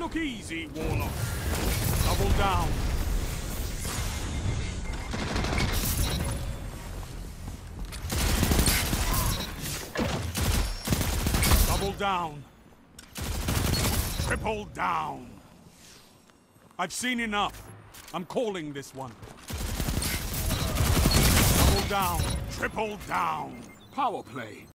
Look easy, Warlock. Double down. Double down. Triple down. I've seen enough. I'm calling this one. Double down. Triple down. Power play.